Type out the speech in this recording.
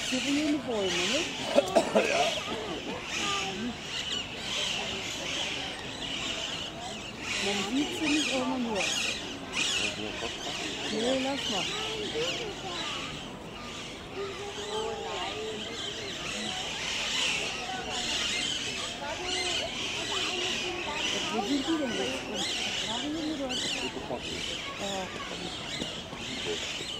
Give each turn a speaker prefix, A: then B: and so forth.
A: seriöse Bäume, ne?
B: Ja.
A: Man sieht sie nicht, aber man hört. Nee, lass mal. Wo sind die denn jetzt? Nach hier oder? Ja,